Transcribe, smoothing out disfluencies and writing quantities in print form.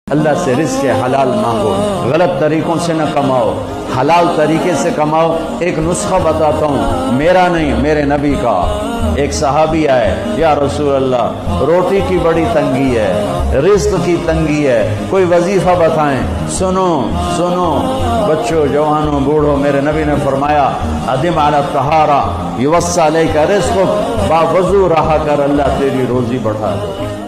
अल्लाह से रिज़्क़ हलाल मांगो, गलत तरीक़ों से न कमाओ, हलाल तरीके से कमाओ। एक नुस्खा बताता हूँ, मेरा नहीं मेरे नबी का। एक सहाबी आए, या रसूल अल्लाह रोटी की बड़ी तंगी है, रिज़्क़ की तंगी है, कोई वजीफ़ा बताएं। सुनो सुनो बच्चों, जवानों, बूढ़ों, मेरे नबी ने फरमाया अदिम अला तहारा युवस्सा अलैका रिज़्क़ुक, बावज़ू रहा कर, अल्लाह तेरी रोज़ी बढ़ा दे।